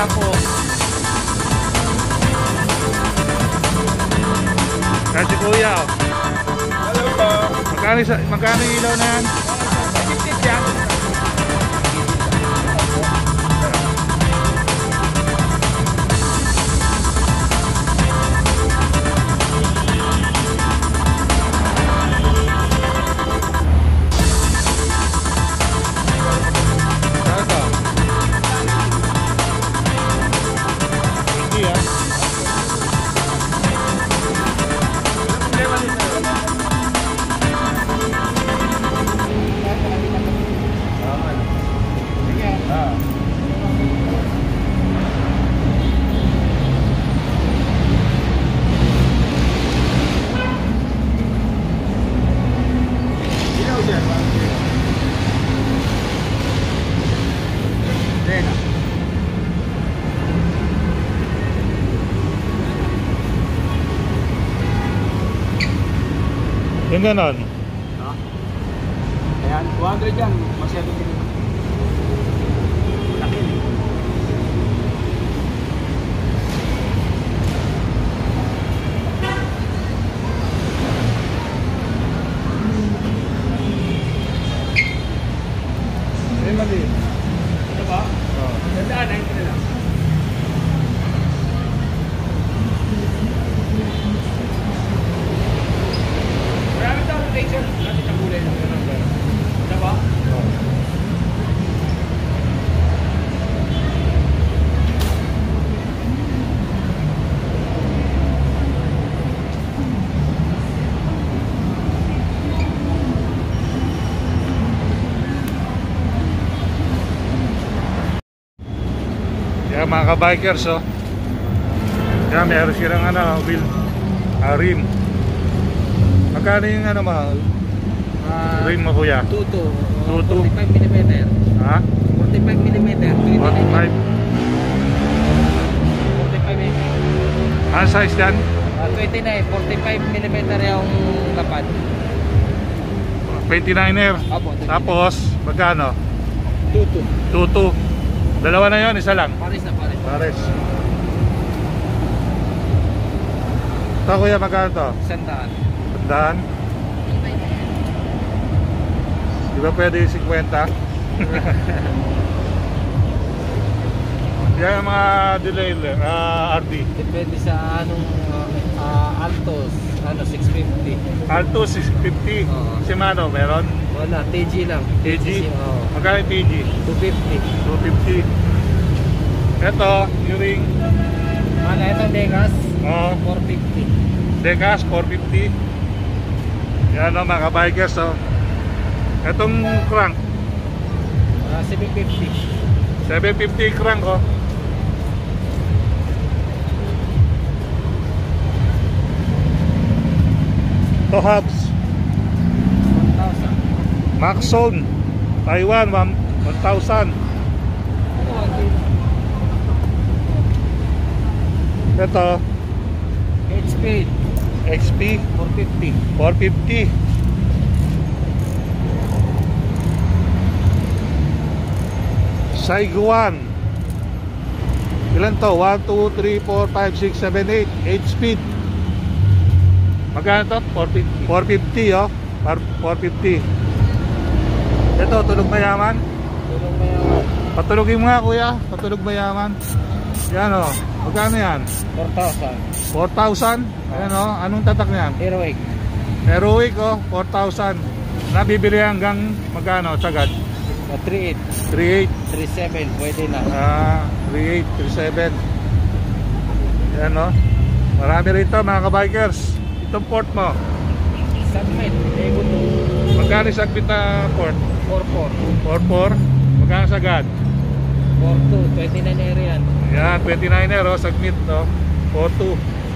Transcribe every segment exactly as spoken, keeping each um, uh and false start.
Quiapo. Kasi kuya, oh. Hello po. Magkano, magkano yung ilaw na yan? Magkikit yan. Yung ganon. Ha? Ayan, two hundred yan. Masyado din. Laki. Eh, mali. Ito ba? Oo. Gandaan, ninety na lang. Marami tayong rotation. Natin ang kulay lang. Ito ba? Oo. Yan mga ka-bikers, oh. Yan, meron silang ano, wheel, uh, rim. Magkano yung ano mo? Uh, Rim mo kuya? two two. two two. forty-five millimeter. Ha? forty-five millimeter. forty-five. forty-five millimeter. Ano size yan? Uh, twenty-nine. forty-five millimeter yung lapad. twenty-niner. Opo. Tapos, magkano? two two. two two. Dalawa na yon, isa lang. Pares na pares. Pares. Ito kuya, magkano to? Sandaan. Tandaan. Di ba pwede yung fifty? Yan ang mga delay, uh, R D. Depende sa anong uh, Altos. Ano, six fifty. Alto, six fifty. Oo. Shimano, meron? Wala, T G lang. T G? Oo. Magkano yung T G? two fifty. two fifty. Ito, yung ring. Ano, ito Degas. Oh, four fifty. Degas, four fifty. Yan o mga bikers, oh. Itong crank, Uh, seven fifty. seven fifty crank, oh. Ito hubs, one thousand. Maxon, Taiwan, one thousand. Ano, one K? Ito, H P. X P, four fifty. four fifty. Saiguan. Ilan to? one, two, three, four, five, six, seven, eight. eight speed. Magkano to? four fifty, oh. four fifty. Ito, tunog mayaman. Tulong mo yung Patulogin mo nga kuya. Patulog mayaman. Yan, oh. Magkano yan? four thousand. four thousand. Ayan, oh. Anong tatak niyan? Heroic. Heroic, oh. four thousand. Nabibili hanggang magkano? Sagad? Uh, three eight. three eight. three seven. Pwede na. Ah, three eight, three seven. Yan, no? Marami rito mga kabikers. Itong port mo. Submit. Ego to. Magkano yung sagbit na port? four four. four four. Magkano sagad? four two. twenty-nine area yan. Yan, twenty-niner, oh, sagbit, no? four two.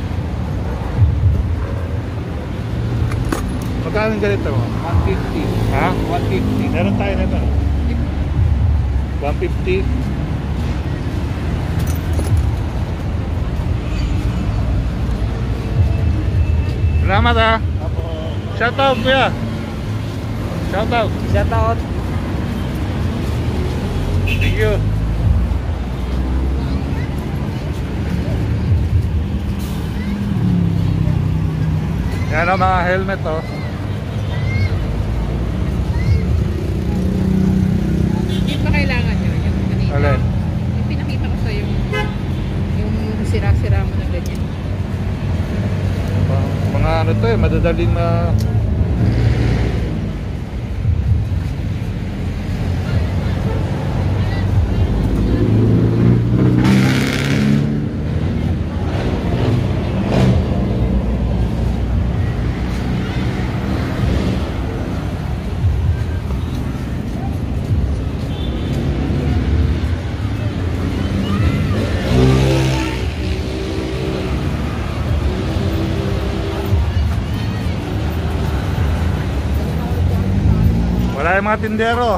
Magkano yung ganito mo? one fifty. Ha? one fifty. Meron tayo nito. one fifty. Salamat, ha. Apo. Shout out kuya. Shout out. Shout out. Thank you. Yan ang mga helmet oh. Hindi pa kailangan nyo. Yung kanina. Alin? Yung pinakita ko sa yung yung sira-sira mo na ganyan. Mga ano to eh, madadaling na wala yung mga tindero.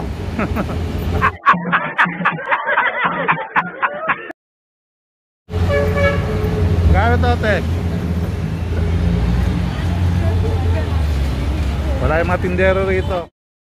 Gano to, te? Wala yung mga tindero rito.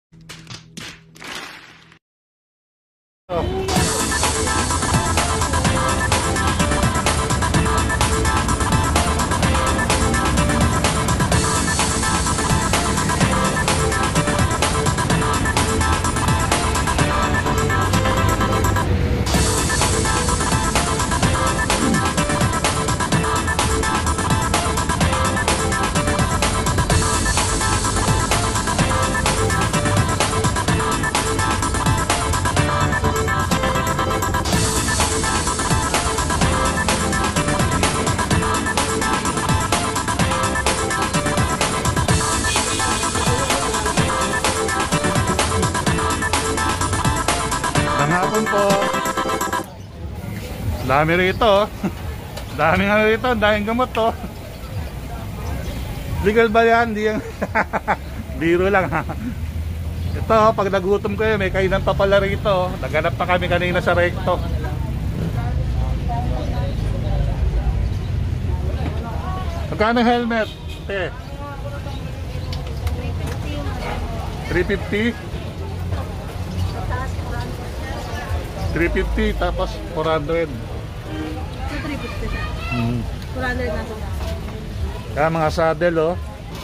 Hapon po. Dami rito. Daming ano rito, daming gamot to. Legal ba yan? Di yan. Biro lang ha. Ito, pag nagutom kayo, may kainan pa pala rito. Naghanap pa kami kanina sa recto. Magkano helmet? Te? three fifty? three fifty tapos four hundred. So, three fifty siya. Hmm. four hundred na ito. Kaya mga saddle oh.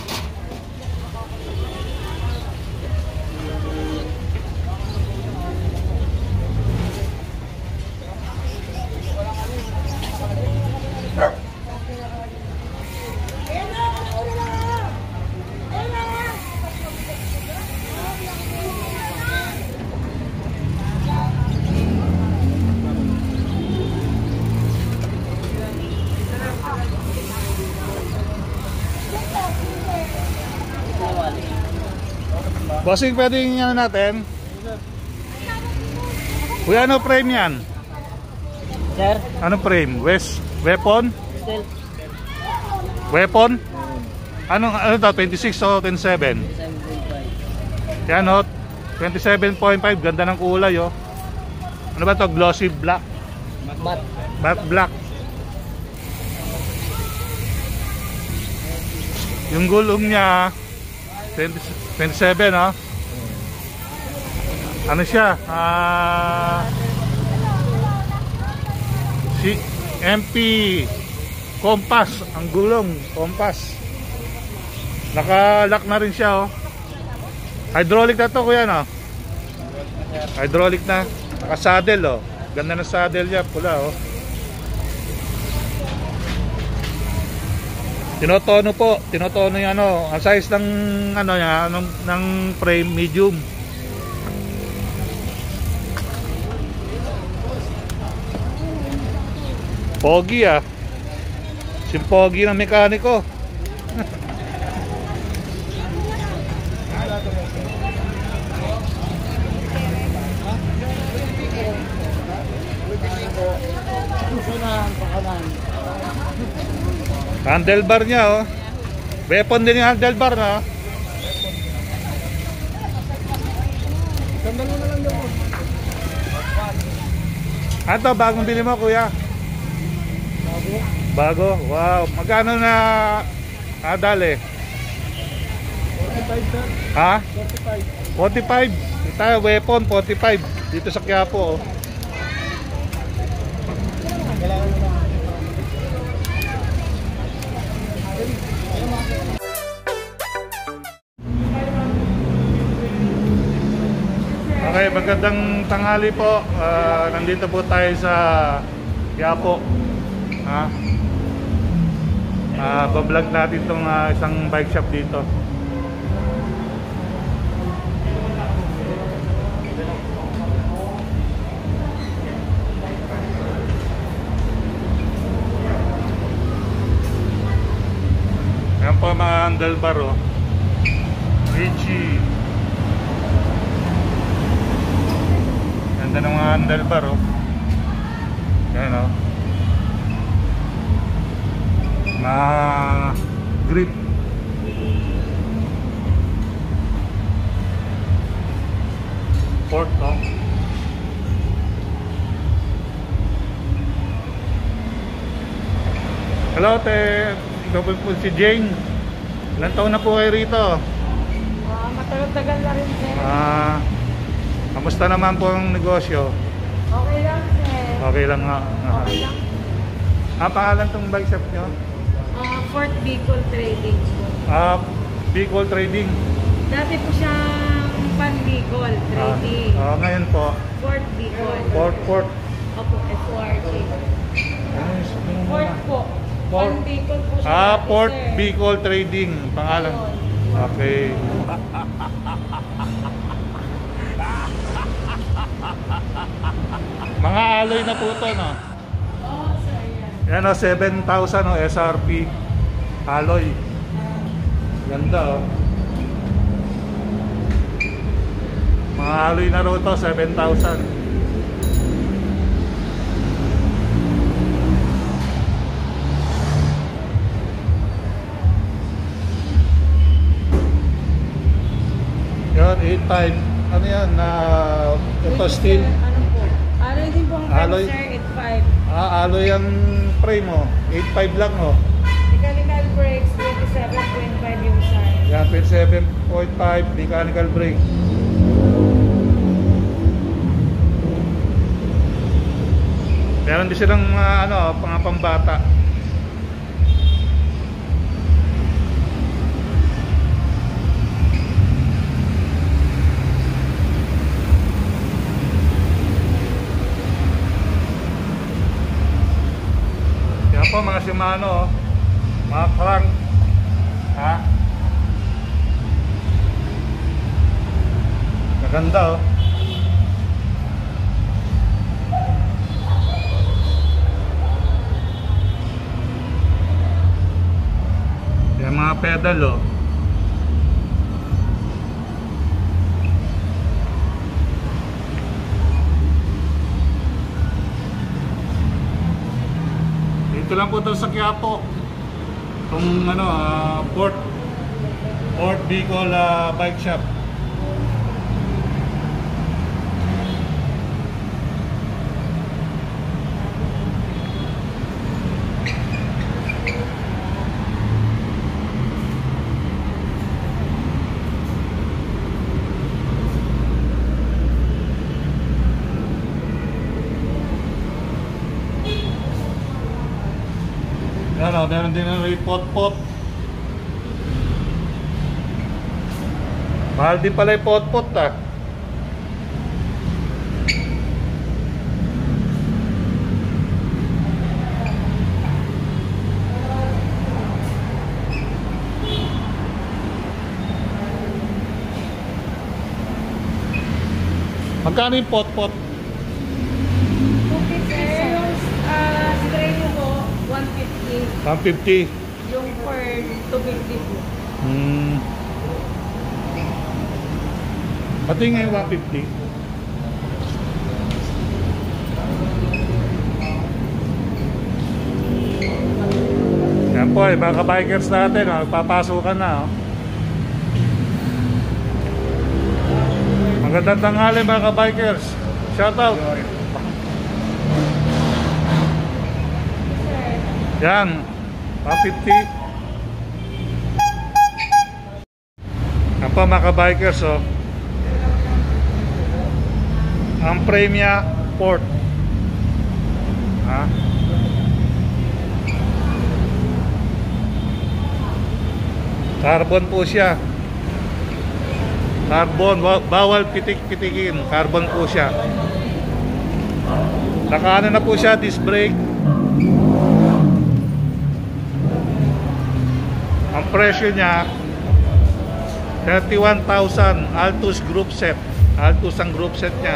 Bossing, pwede yung ano natin? Kuya, ano frame yan? Sir? Ano frame? West weapon? Stealth. Weapon? Anong ano to? twenty-six o twenty-seven? seven point five. Yan o, twenty-seven point five. Ganda ng kulay oh. Ano ba to? Glossy black? Matte. Matte black. Yung gulong niya twenty-seven oh. Ano siya? Ah, si M P Compass, ang gulong Compass. Naka-lock na rin siya oh. Hydraulic na to kuya no? Hydraulic na. Naka-saddle oh. Ganda ng saddle niya, pula oh. Tinotono po, tinotono yung ano, ang size ng ano niya, ng, ng frame medium. Pogi ah. Simpogi ng mekaniko. Handlebar niya oh. Weapon din yung handlebar na. Sandal mo na lang daw. Ano bagong bili mo kuya? Bago. Bago? Wow. Magkano na adale? forty-five sir. Ha? forty-five. forty-five. Ito weapon forty-five. Dito sa Quiapo oh. Kailangan mo na. Okay, magandang tanghali po. Ah, nandito po tayo sa Quiapo. Ha? Ah, bablog natin itong ah, isang bike shop dito. Yan po mga handlebar, oh. Richie. Ganda ng mga handlebar, oh. Yan, oh. Mga grip. Port, oh. Hello, te. Ikaw po po si Jane. Ilan taon na po kayo rito? Ah, matagal-tagal na rin, sir. Ah, kamusta naman po ang negosyo? Okay lang, sir. Okay lang nga. Ah, Okay lang. ah pangalan tong bike shop nyo? Ah, Fort Bicol Trading po. Ah, Bicol Trading. Dati po siyang Pan Bicol Ah, Trading. ah, ngayon po, Fort Bicol. Port Port. Opo, F O R T. Ano yung sabihin mo Fort na? po. Port. Pan Bicol po siya. Ah, dati, Port sir. Bicol Trading. Pangalan. Okay. Mga alloy na po to, no? Oo, sir. Yan. Yan o, seven thousand o, S R P alloy. Ganda, oh. Mga alloy na ro to, seven thousand. Yan, eight five. Ano yan? Na ito steel. Ano po? Alloy din po ang Alloy. frame, sir. eight five. Ah, alloy ang frame mo. eight five lang, oh. Mechanical brakes, twenty-seven point five yung size. Yan, twenty-seven point five mechanical brake. Meron din silang mga ano, mga pambata. Yan po mga Shimano, oh. Mga crank. Ha? Maganda, oh. Yan mga pedal, oh. Dito lang po ito sa Quiapo. Itong ano, ah, Port Port Bicol ah, bike shop. Yan o, meron din ng pot-pot. Mahal din pala yung pot-pot, ah. Magkano yung pot-pot? Okay, sir. Yung uh, stray mo po, one fifty. one fifty. Yung per two fifty po. Hmm. Pati nga yung one fifty. Yan po, eh, mga bikers natin, oh, papasukan na, oh. Magandang tanghali mga bikers. Shout out. Yan, one fifty. Yan po mga bikers, oh. Ang Premia Port. Ha? Carbon po siya. Carbon, wa- bawal pitik-pitikin. Carbon po siya. Nakaano na po siya, disc brake. Ang presyo niya thirty-one thousand. Altus group set. Altus ang group set niya.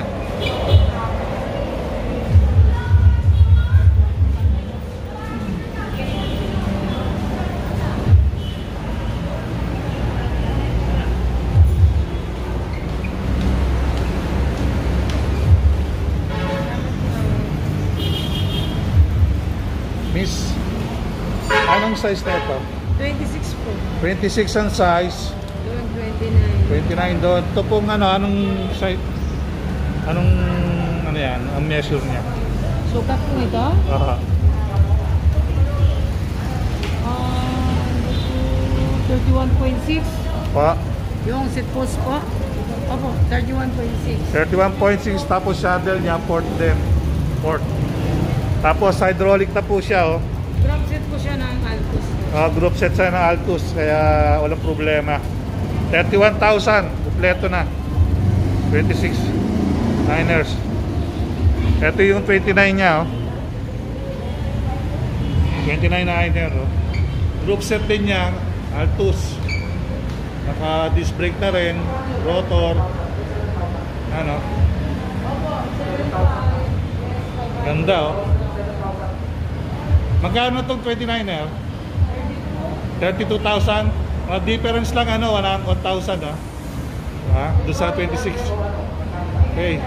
Miss, anong size na ito? twenty-six po. twenty-six ang size. Doon twenty-nine. twenty-nine doon. Ito pong ano, anong size? Anong, ano yan? Ang measure niya? Sukat po ito? Aha. Ah, thirty-one point six. Pa, Yung seat post po? Opo, thirty-one point six. thirty-one point six. Tapos saddle niya, port din. Port. Tapos hydraulic na po siya, oh. Drop set po siya ng Altus. Uh, group set siya ng Altus, kaya walang problema. thirty-one thousand, kompleto na. twenty-six Niners. Ito yung twenty-nine niya, oh. twenty-nine Niner, oh. Group set din niya, Altus. Naka disc brake na rin, rotor. Ano? Ganda, oh. Magkano itong twenty-nine eh? thirty-two thousand. Uh, difference lang ano, one thousand ah. Ha? Doon sa twenty-six. Okay.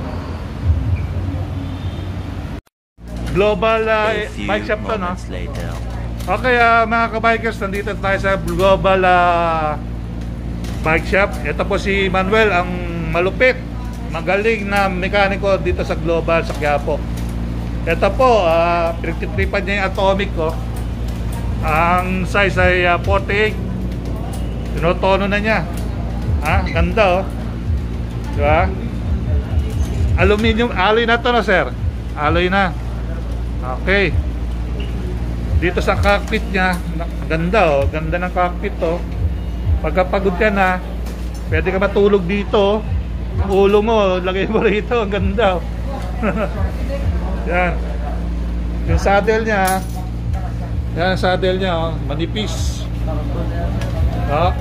Global uh, bike shop to, no? Okay, uh, mga kabikers, nandito tayo sa Global uh, Bike Shop. Ito po si Manuel, ang malupit, magaling na mekaniko dito sa Global, sa Quiapo. Ito po, uh, pinagtitripan niya yung Atomic ko. Ang size ay uh, forty-eight. Tinotono na niya. Ha? Ganda, oh. Diba? Aluminium, alloy na to, no, sir? Alloy na. Okay. Dito sa cockpit niya, ganda, oh. Ganda ng cockpit, oh. Pagkapagod ka na, pwede ka matulog dito. Ang ulo mo, lagay mo rito. Ang ganda, oh. Yan. Yung saddle niya, yan ang saddle niya, oh, manipis. Oh.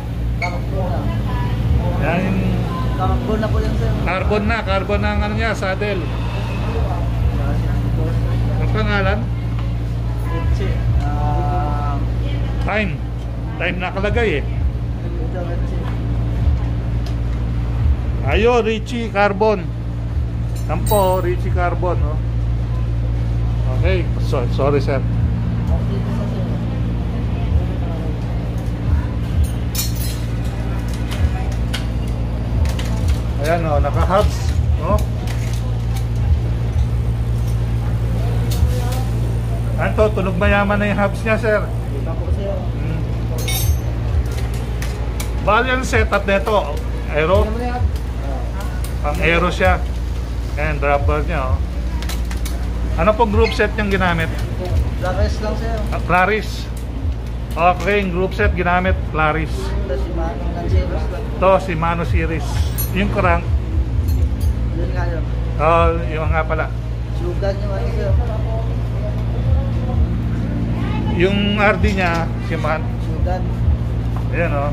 Yan yung Carbon na po yan, sir. carbon na, carbon na ang ano niya, saddle. Ang pangalan? Ritchie. Ah, Time. Time nakalagay eh. ito, Ritchie. Ayo, Richie Carbon. Yan po, Richie Carbon, oh. Okay, so, sorry sir. Ayan, oh, naka-hubs, no? Ano, tunog mayaman na yung hubs niya, sir. Ito po, sir. Hmm. Bali ang setup nito, aero, Ano mo yan? pang aero siya. Ayan, dropper niya, oh. Ano pong group set niyang ginamit? Lares lang, sir. Ah, Claris. Okay, yung group set ginamit, Claris. Ito si Manong ng Zeros lang. Ito, si Mano Series. Yung crank, Yun nga yun. oh, yung nga pala. Sugan yung ano, sir. Yung R D niya, si Man. Sugan. Ayan, oh.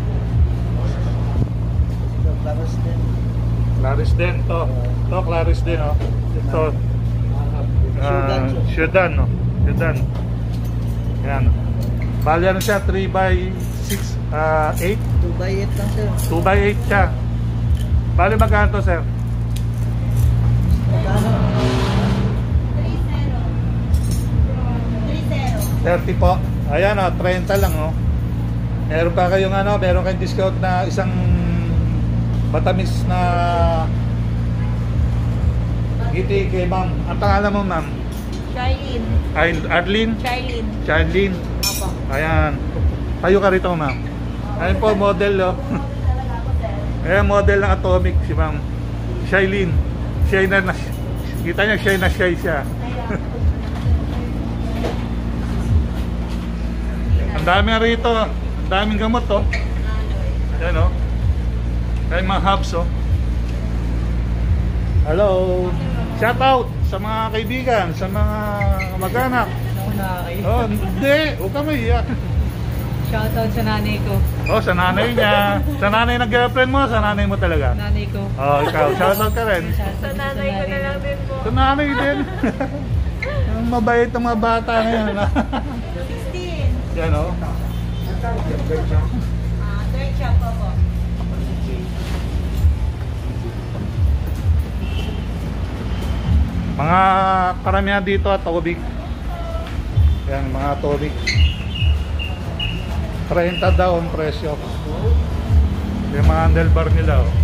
Ito, Lares din. Claris din, to. To, Claris din, oh. Ito, Sugan, uh, sir. Sedan, no? Sedan. Ayan. Bali ano siya, three by six, uh, eight? two by eight lang, sir. two by eight siya. Bali magkano to, sir? Magkano? thirty po. Ayan, oh, thirty lang, oh. Meron pa kayong ano, meron kayong discount na isang batamis na ngiti kay ma'am. Ang pangalan mo, ma'am? Shailene. Ay, Arlene? Shailene. Charlene? Opo. Ayan. Tayo ka rito, ma'am. Ayan po, model, oh. Ayan, model ng Atomic, si ma'am. Shailene. Shy na, na, kita niya, shy na shy siya. Ang dami rito. Ang daming gamot, oh. Ayan, oh. Kay mga hubs, oh. Hello. Shout out sa mga kaibigan, sa mga mag-anak. Oh, hindi. Huwag ka maiyak. Shoutout sa nanay ko. Oh, sa nanay niya. Sa nanay ng girlfriend mo, sa nanay mo talaga? Nanay ko. Oh, ikaw. Shout out ka rin. Sa nanay ko na lang din po. Sa nanay din. Ang mabait ng mga bata ngayon. sixteen. Yan, oh. Ah, third shop po po. Mga karamihan dito at tubig. Yan, mga tubig. thirty daw ang presyo. Yung mga handlebar nila, oh.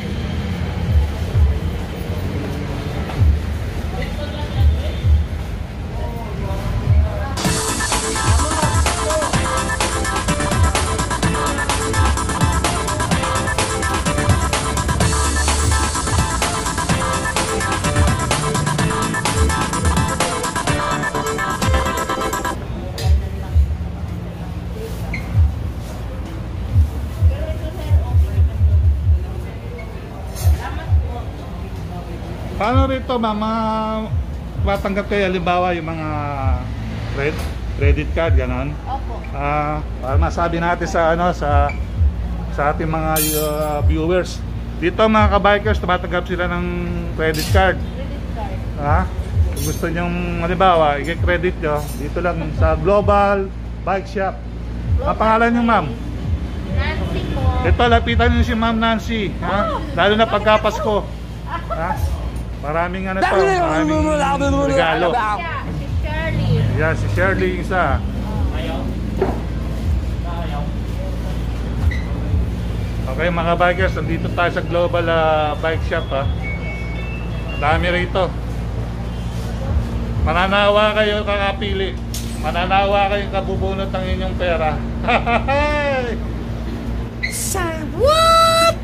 Paano rito, mama, matanggap kayo halimbawa yung mga credit, credit card, ganon? Opo. Ah, para masabi natin sa ano sa sa ating mga uh, viewers. Dito mga ka-bikers, tumatanggap sila ng credit card. Credit card. Ha? Kung gusto nyong halimbawa, i-credit nyo, dito lang sa Global Bike Shop. Ang pangalan nyo, ma'am? Nancy po. Ito, lapitan nyo si Ma'am Nancy, ha? Lalo na pagkapasko. Ha? Maraming ano to, maraming regalo. Yeah, si Shirley. Yan, si Shirley isa. Okay mga bikers, nandito tayo sa Global uh, Bike Shop, ha. Dami rito. Mananawa kayo kakapili. Mananawa kayo kabubunot ng inyong pera. Say what?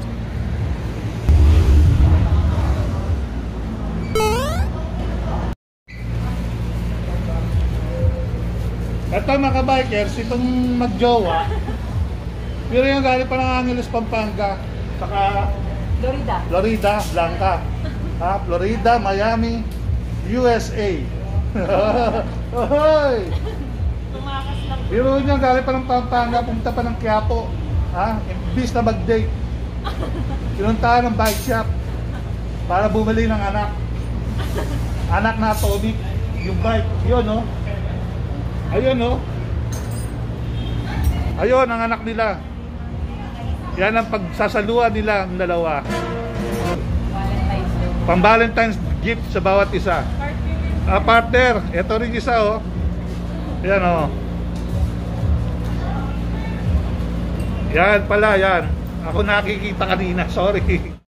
Ito mga bikers, itong magjowa, pero yung galing pa ng Angeles, Pampanga, saka Florida. Florida, Blanca, ha? Florida, Miami, U S A. Hoy! Tumakas lang. Pero nyo galing pa ng Pampanga, pumunta pa ng Quiapo, ha? Imbis na mag-date, pinuntahan ng bike shop para bumili ng anak. Anak na atomic, yung bike, yun, no? Ayun, no? Ayun ang anak nila. Yan ang pagsasaluhan nila ang dalawa. Valentine's Day. Pang Valentine's gift sa bawat isa. Ah, partner, ito rin isa, oh. Yan, oh. Yan pala, yan. Ako nakikita kanina, sorry.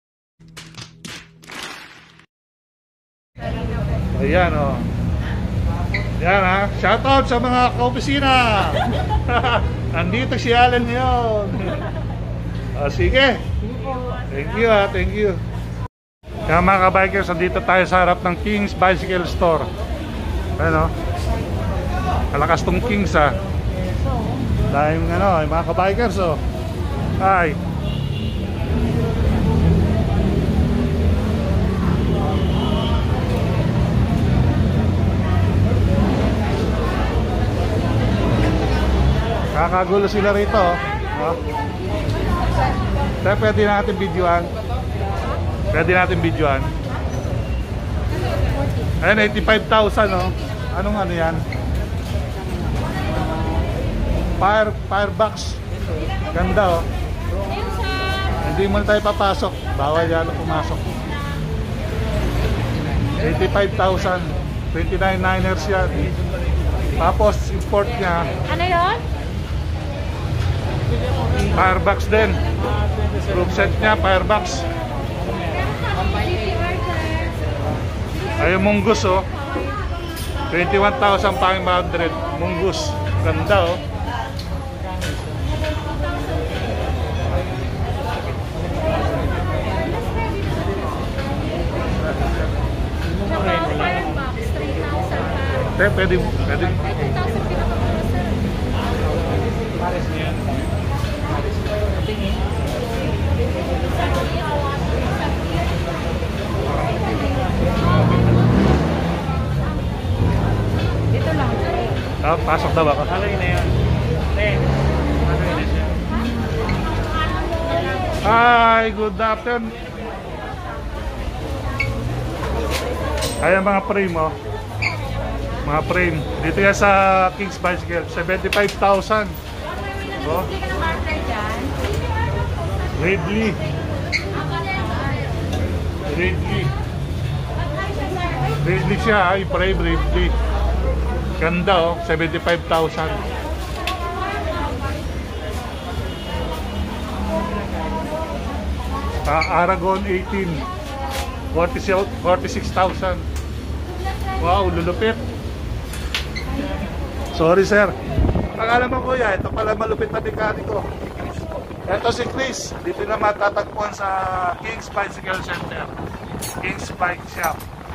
Ayan, oh. Yan, ha. Shoutout sa mga kaopisina. Nandito si Alan ngayon. O, sige. Thank you, ha. Thank you. Kaya mga kabikers, nandito tayo sa harap ng King's Bicycle Store. Ano? Kalakas tong King's, ha. Dahil ano, yung mga kabikers, oh. Hi. Kakagulo sila rito, oh. Kaya pwede natin videoan. Pwede natin videoan. Ayan, eighty-five thousand, oh. Anong ano yan? Fire, firebox. Ganda, oh. Hindi mo na tayo papasok. Bawal yan pumasok. eighty-five thousand. twenty-nine niners yan. Tapos, import niya. Ano yun? Firebox din. Group set niya, firebox. Ay, yung Mungus, oh. twenty-one thousand five hundred. Mungus. Ganda, oh. Eh, pwede, pwede. two thousand Pasok daw ako. Aloy na yun. Eh, aloy na siya. Hi, good afternoon. Ayan mga frame oh. Mga frame. Dito yan sa King's Bicycle. seventy-five thousand. Oh. Ridley. Ridley. Ridley siya ha. Yung frame Ridley. Ganda oh. seventy-five thousand. Uh, Aragon eighteen. forty-six thousand. Wow, lulupit. Sorry sir. Pangalan mo kuya, ito pala malupit na mekaniko. Ito si Chris. Dito na matatagpuan sa King's Bicycle Center. King's Bike Shop.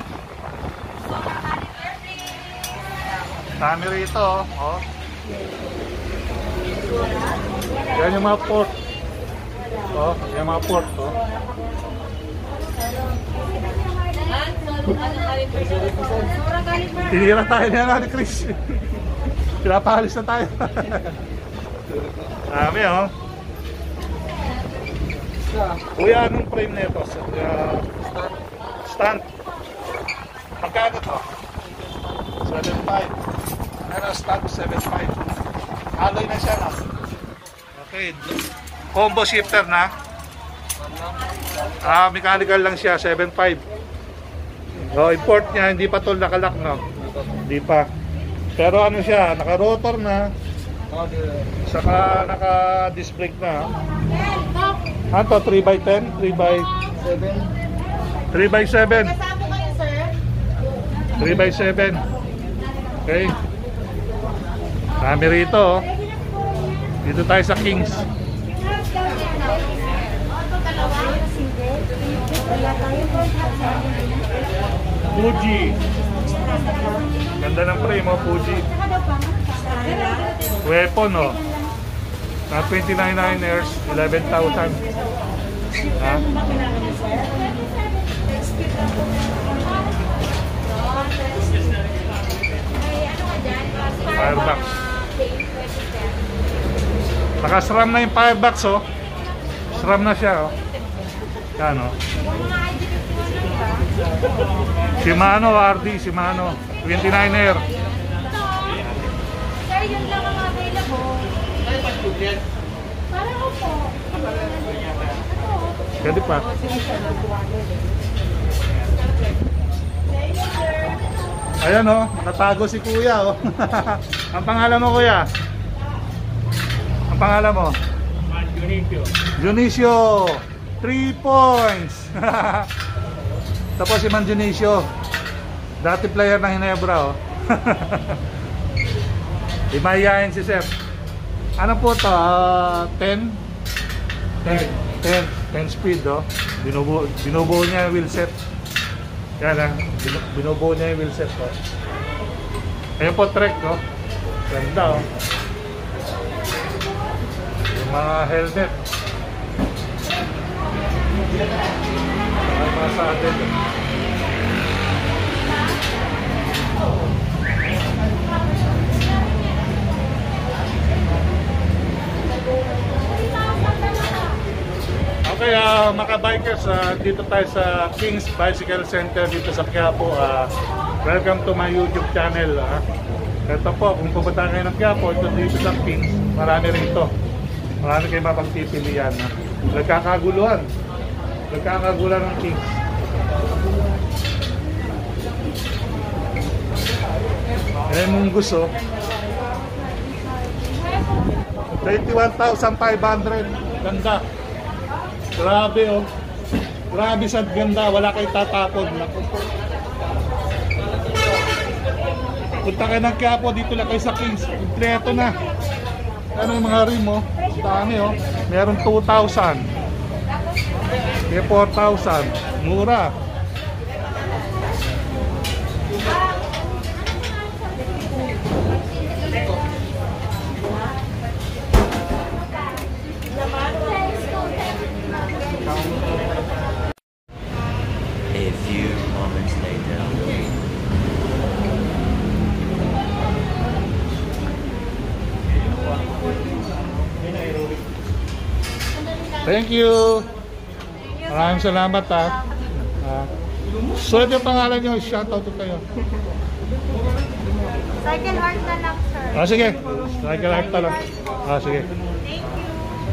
Dami rito oh. Yan yung mga port. Oh, yung mga port oh. Tinira tayo niya ni Chris. Pinapahalis na tayo. Dami oh. Kuya, anong frame na ito? Uh, stand. Magkano to? seven five. Ano stand? seven five. Alloy na siya na. Okay. Combo shifter na. Ah, mechanical lang siya, seven five. Oh, import niya, hindi pa tol nakalak no. Hindi pa. Pero ano siya, naka-rotor na. Saka naka-disc brake na. Ano to, three by ten? three by seven? three by seven. three by seven. Okay. Kami rito. Dito tayo sa Kings. Fuji. Ganda ng frame mo, Fuji. Weapon oh. Na twenty-nine niners, eleven thousand. Ha? Firebox. Naka-SRAM na yung firebox oh. SRAM na siya oh. Yan oh. Shimano R D, Shimano twenty-niner. Sir, yun lang ang available. Parang ko po. Pwede pa. Ayan oh, natago si kuya oh. Ang pangalan mo kuya? Ang pangalan mo? Junicio. Junicio. three points. Tapos si Man Junicio. Dati player ng Hinebra oh. Imayain si Sir. Ano po to? Uh, ten? ten. ten speed oh. Binubuo, binubuo niya yung wheelset. Yan ah. Binubuo niya yung wheelset oh. Ayan po trek oh. Ganda oh. Yung mga helmet. Ay mga sa atin oh. Okay, uh, mga bikers, uh, dito tayo sa King's Bicycle Center dito sa Quiapo. Uh, welcome to my YouTube channel. Uh. Ito po, kung pupunta kayo ng Quiapo, ito dito sa King's, marami rito. Marami kayo mapagpipilian. Uh. Nagkakaguluhan. Nagkakaguluhan ng King's. Eh, mong gusto. twenty-one thousand five hundred. Ganda. Grabe oh. Grabe sa ganda, wala kayo tatapon. Punta kayo ng Quiapo, dito lang kayo sa Kings. Kompleto na. Ano yung mga rim oh? Dami oh. Meron two thousand. May four thousand. Mura. A few moments later. Thank you. Maraming salamat ha. Ah. Sulit yung pangalan nyo, shoutout ko kayo. Cycle art na lang, sir. Ah, sige. Cycle art pa lang. Ah, sige. Thank you.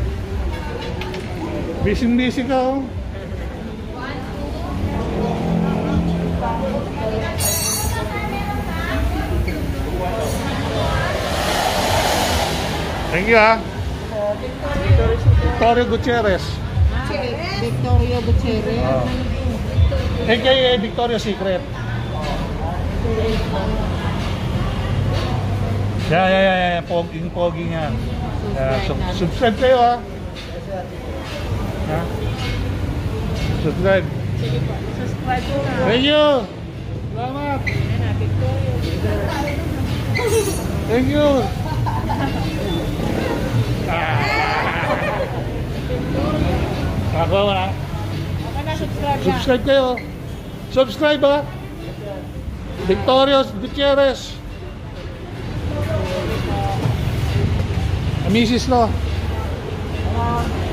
Busy-busy ka oh. Thank you ha. Victoria Gutierrez. Victoria Gutierrez. Oh. A K A Victoria's Secret. Yeah, yeah, yeah, yeah. Pogi, yung pogi niya. Yeah, sub- subscribe kayo ha. Ha? Subscribe. Subscribe ko na. Thank you. Salamat. Ayan na, Victoria. Thank you. Ako wala. Okay na, subscribe na. Subscribe kayo. Subscribe ha. Victoria's Gutierrez. Misis no.